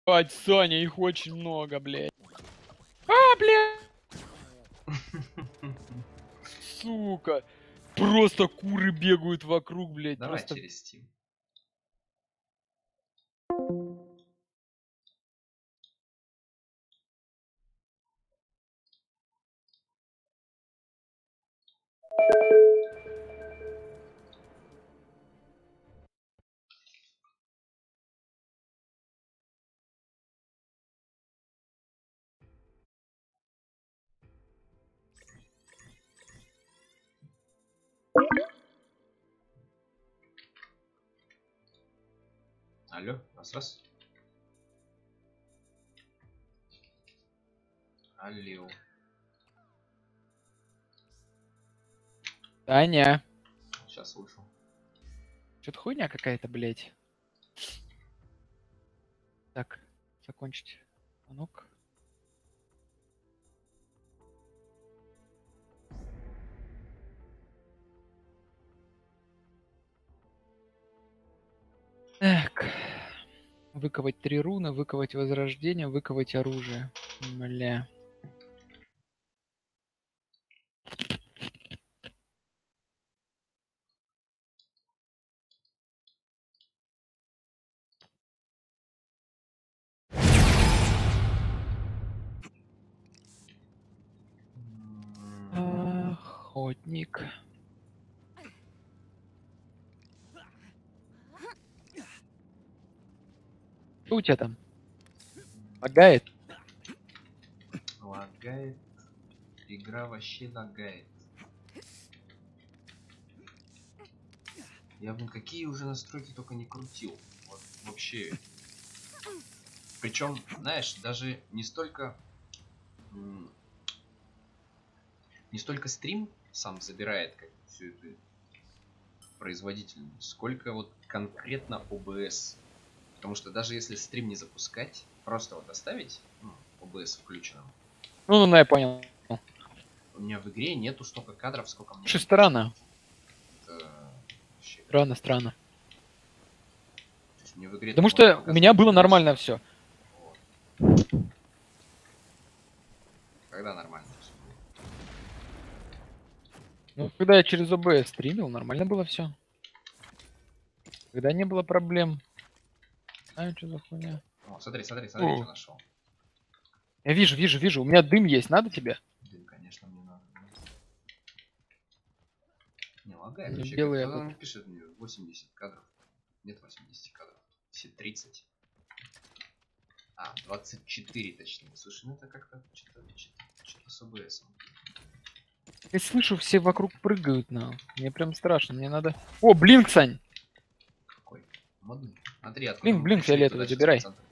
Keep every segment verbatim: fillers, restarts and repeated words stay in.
Ебать, Саня, их очень много, блядь. А, блядь! Сука. Просто куры бегают вокруг, блядь. Давай Просто... через Steam. Алло, раз-раз. Алло. Таня. Сейчас слышу. Что-то хуйня какая-то, блядь. Так, закончить. А ну-ка. Так. Выковать три руны, выковать возрождение, выковать оружие. Бля. Охотник. Что у тебя там? Лагает? Лагает. Игра вообще лагает. Я бы какие уже настройки только не крутил. Вот вообще. Причем, знаешь, даже не столько не столько стрим сам забирает как всю эту производительность, сколько вот конкретно о бэ эс. Потому что даже если стрим не запускать, просто вот оставить ну, о бэ эс включенным. Ну, ну, ну, я понял. У меня в игре нету столько кадров, сколько мне. Слушай, странно. Это... Странно, странно. Мне в игре Потому что у меня было нормально все. Вот. Когда нормально все было? Ну, когда я через о бэ эс стримил, нормально было все. Когда не было проблем. Знаю, что за хуйня. О, смотри, смотри, смотри, О. что нашел. Я вижу, вижу, вижу. У меня дым есть. Надо тебе? Дым, конечно, мне надо. Не лагает Не вообще. белый Кто этот. там пишет мне восемьдесят кадров? Нет восьмидесяти кадров. Все тридцать. А, двадцать четыре точнее. Слушай, ну это как-то что-то что-то с о бэ эс. Я слышу, все вокруг прыгают на. Мне прям страшно. Мне надо. О, блинк, Сань! Какой? Модный? Смотри, откуда Блинк, мы блинк пришли, фиолетовый, туда сейчас забирай. в центр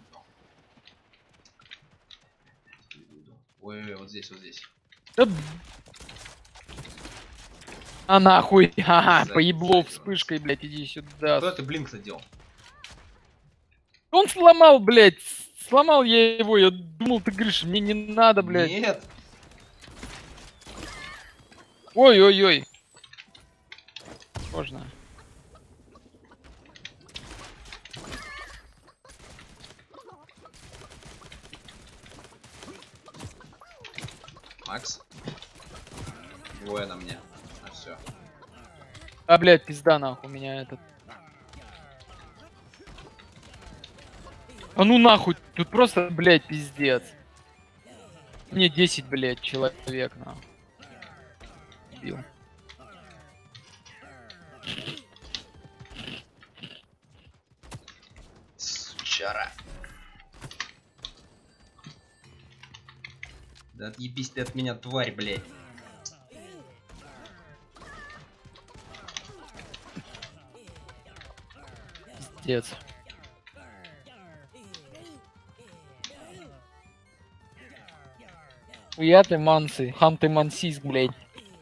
иду. Ой, ой, вот здесь, вот здесь. Да... А нахуй! Ага, Сзади, поебло сзади вспышкой, блядь, иди сюда. Куда ты блинк задел? Он сломал, блядь! Сломал я его, я думал, ты говоришь, мне не надо, блядь. Нет! Ой-ой-ой. Можно. Макс? Двое на мне. А все. А, блядь, пизда нахуй, у меня этот... А ну нахуй, тут просто, блядь, пиздец. Мне десять, блядь, человек, нахуй. Бил. Сучара. Да отъебись ты от меня, тварь, блядь. Пиздец. Хуя ты мансы, хам ты мансист, блядь.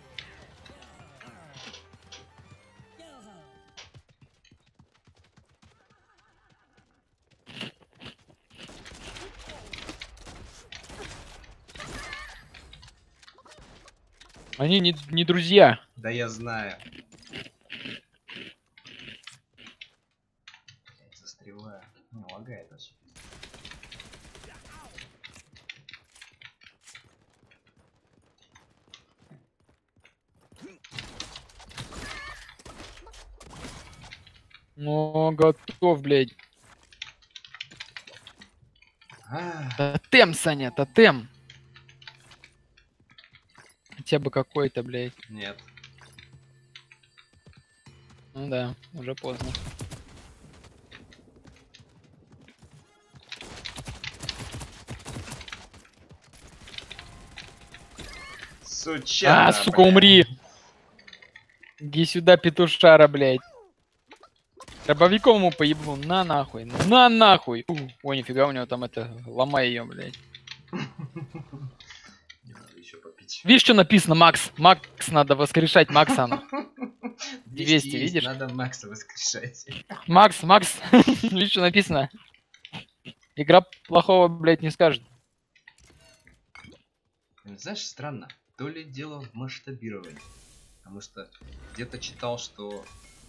Они не, не друзья. Да я знаю. Блядь, застреваю. Не, лагает вообще. Ну, готов, блядь. А, Тотем, Саня, тотем. Хотя бы какой-то, блядь. нет. Ну да, уже поздно. Сучара, А, сука, бля. умри! Иди сюда, петушара, блядь. Дробовиком ему поебу. На нахуй. На нахуй. У, Ой, нифига у него там это. Ломай ее, блядь. Не надо еще попить. Видишь, что написано, Макс? Макс, надо воскрешать Макса. ну. двести двести, есть, видишь? надо Макса воскрешать. Макс, Макс. Видишь, что написано? Игра плохого, блядь, не скажет. Знаешь, странно. То ли дело в масштабировании. Потому что где-то читал, что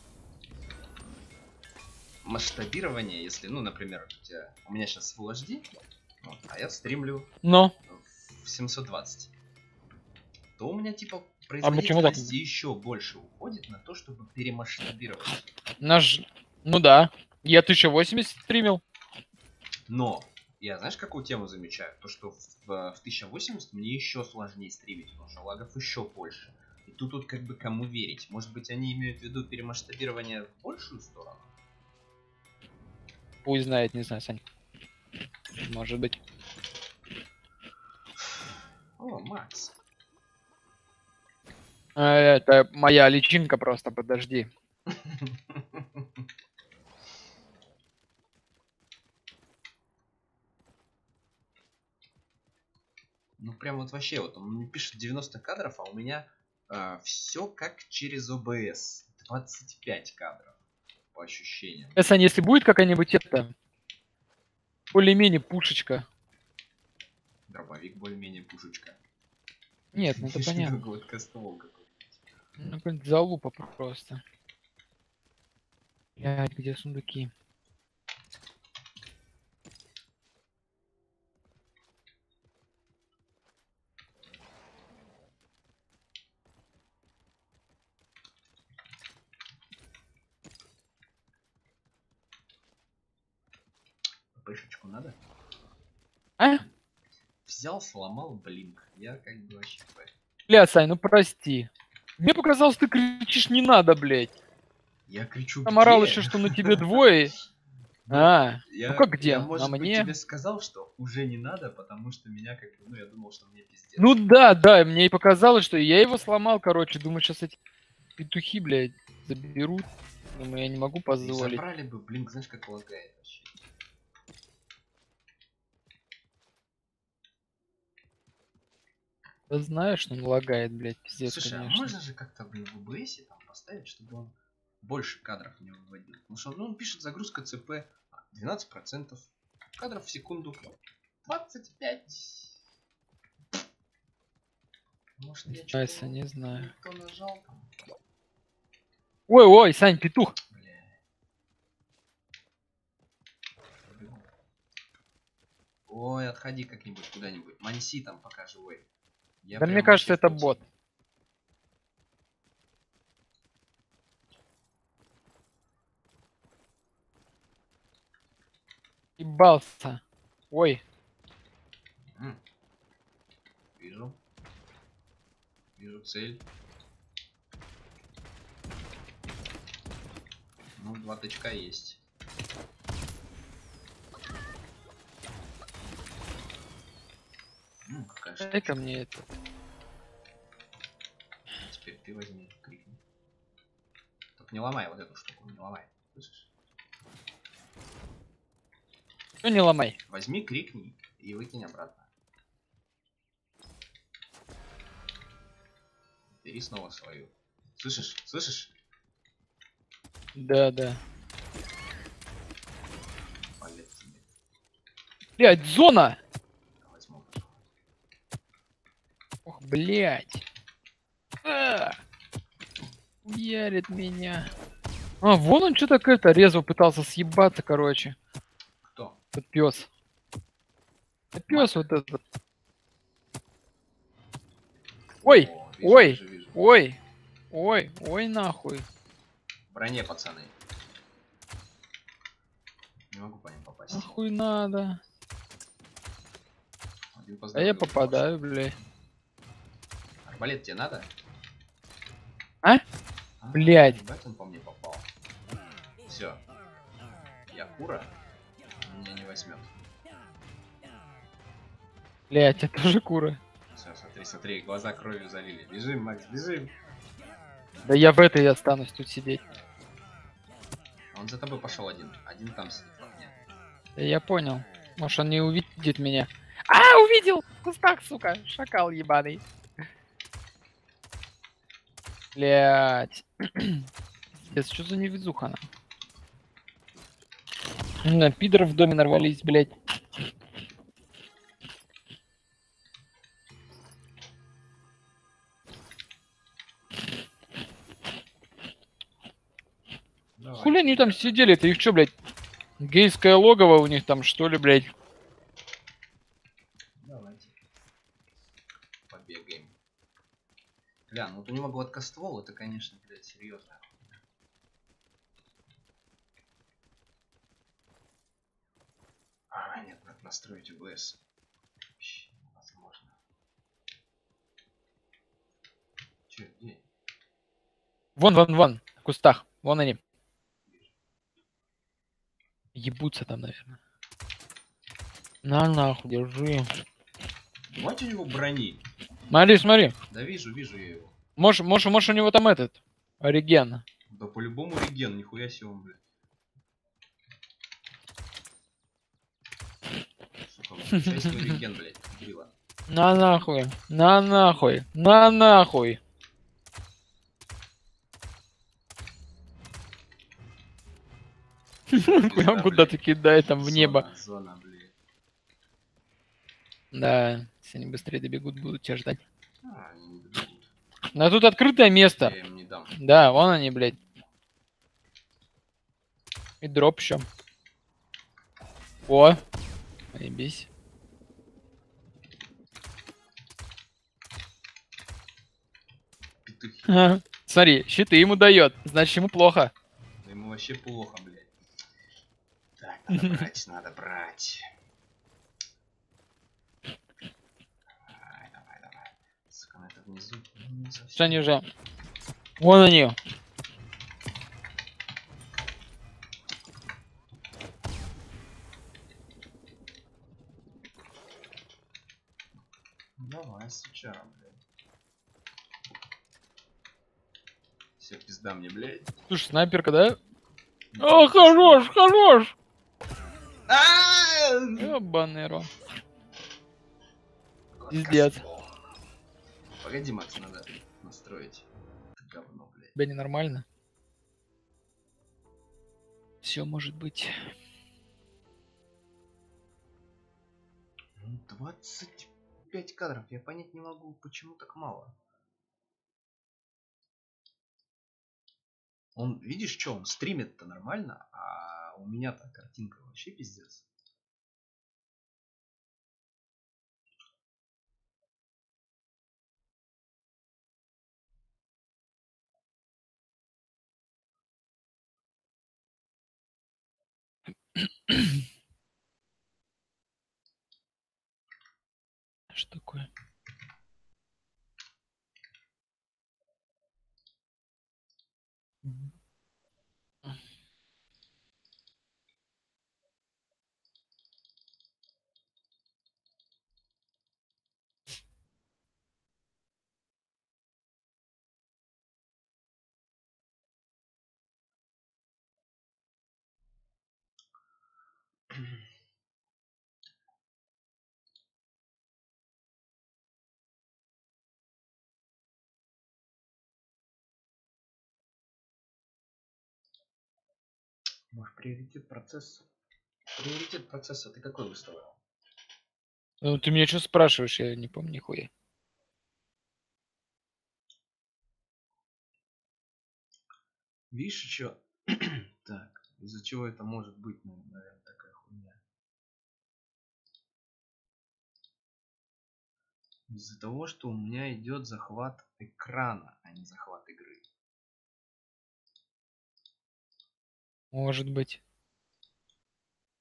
масштабирование, если, ну, например, у тебя, у меня сейчас Full эйч ди, вот, а я стримлю Но. в семьсот двадцать, то у меня типа А почему так? производительности еще больше уходит на то, чтобы перемасштабировать. Наш... Ну да. Я тысяча восемьдесят стримил. Но я, знаешь, какую тему замечаю? То, что в, в тысяча восемьдесят мне еще сложнее стримить, потому что лагов еще больше. И тут вот как бы кому верить? Может быть, они имеют в виду перемасштабирование в большую сторону? Пусть знает, не знаю, Сань. Может быть. О, Макс. А, это моя личинка просто, подожди. Ну прям вот вообще, вот он мне пишет девяносто кадров, а у меня э, все как через о бэ эс. двадцать пять кадров, по ощущениям. Э, Сань, если будет какая-нибудь это... Более-менее пушечка. Дробовик более-менее пушечка. Нет, ну это понятно. Гладкоствол какой-нибудь. Ну, какая-нибудь залупа просто. Блядь, где сундуки? Пышечку надо? А? Взял, сломал, блинк. Я как бы вообще... Бля, Сань, ну прости. Мне показалось, ты кричишь не надо, блядь. Я кричу, Там орал где? еще, что на тебе двое. Ну, А, я, ну как где? я, На может быть, мне? тебе сказал, что уже не надо, потому что меня как бы, ну, я думал, что мне пиздец. Ну да, да, мне и показалось, что я его сломал, короче. Думаю, сейчас эти петухи, блядь, заберут. Думаю, я не могу И позволить. забрали бы, блин, знаешь, как лагает вообще. Да знаешь, что он лагает, блядь, пиздец, Слушай, конечно. а можно же как-то, блин, в о бэ эс там поставить, чтобы он больше кадров не выводил? Потому что, ну, он пишет загрузка цэ пэ двенадцать процентов кадров в секунду. двадцать пять. Может, я Айса, что-то не знаю. не то нажал там? Ой, ой, Сань, петух. Бля. Ой, отходи как-нибудь куда-нибудь. Манси там пока живой. Я Да прям мне кажется, вообще это в пути. бот. Ебался. Ой. М. Вижу. Вижу цель. Ну, два тычка есть. Ну, какая штука. Дай-ка мне это. Теперь ты возьми, крикни. Только не ломай вот эту штуку, не ломай. Слышишь? Ну не ломай. Возьми, крикни и выкинь обратно. Бери снова свою. Слышишь? Слышишь? Да, да. Палец тебе. Блядь, зона! Возьму, пожалуй. Ох, блядь. А! Ярит меня. А, вон он что-то как-то резво пытался съебаться, короче. Кто? Этот пес. Пес вот этот. Ой, О, вижу, ой, вижу, вижу. ой, ой, ой, нахуй. В броне, пацаны. Не могу по ним попасть. Нахуй надо. Один А поздравляю, я упал. попадаю, блядь. Арбалет тебе надо? А? А, Блядь. ебать, он по мне попал. Все. Я кура. Он меня не возьмет. Блядь, это тоже кура. Все, смотри, смотри, глаза кровью залили. Бежим, Макс, бежим. Да я в этой останусь тут сидеть. Он за тобой пошел один. Один там сидит в окне. Да я понял. Может, он не увидит меня. А, увидел! В кустах, сука! Шакал ебаный. Блядь. Пиздец, что за невезуха, она? На пидоры в доме нарвались, блядь. Давай. Хули они там сидели? Это их что, блядь? Гейское логово у них там, что ли, блядь? Давайте. Побегаем. Бля, ну вот у него гладкоствол, это, конечно, блядь, серьезно. А, нет, надо настроить о бэ эс. Вообще невозможно. Че, где? Вон, вон, вон. В кустах. Вон они. Ебутся там, наверное. На нахуй, держи. Мать у него брони. Смотри, смотри. Да вижу, вижу я его. Может, может, может у него там этот. Ориген. Да по-любому реген, нихуя себе он, блядь. Сука, включай свой реген, блядь, дебила. На нахуй. На нахуй. На нахуй. Прям куда-то кидает там в небо. Зона, блядь. Да, если они быстрее добегут, будут тебя ждать. А, они не добегут. Но тут открытое место. Я им не дам. Да, вон они, блядь. И дроп еще. О, ебись. Петухи. Ага. Смотри, щиты ему дает, значит ему плохо. Да ему вообще плохо, блядь. Так, надо брать, надо брать. Давай, давай, давай. Сука, ну это внизу. не совсем. Что они уже? Вон они. Давай, сучара, блядь. Все, пизда мне, блядь. Слушай, снайперка, да? О, хорош, хорош! Ёбаный рот. Пиздец. Погоди, Макс, надо настроить. Это говно, блядь. Тебя ненормально? Все может быть. двадцать пять кадров. Я понять не могу, почему так мало. Он, видишь, что он стримит-то нормально, а у меня-то картинка вообще пиздец. Что такое? Может, приоритет процесса? Приоритет процесса ты какой выставил? Ну ты меня что спрашиваешь? Я не помню нихуя. Видишь, еще... Так, из-за чего это может быть, наверное, такая хуйня. Из-за того, что у меня идет захват экрана, а не захват игры. Может быть.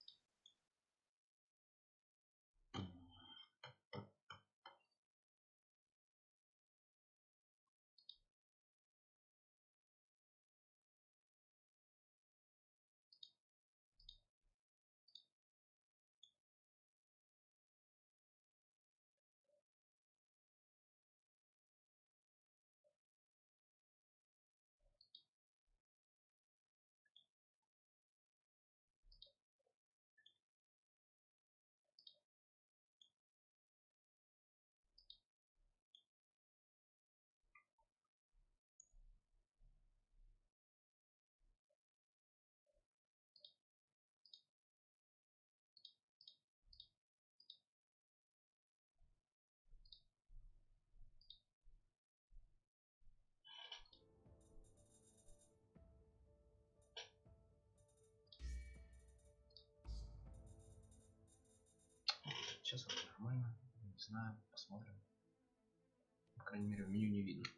Сейчас вроде нормально. Не знаю, посмотрим. По крайней мере, в меню не видно.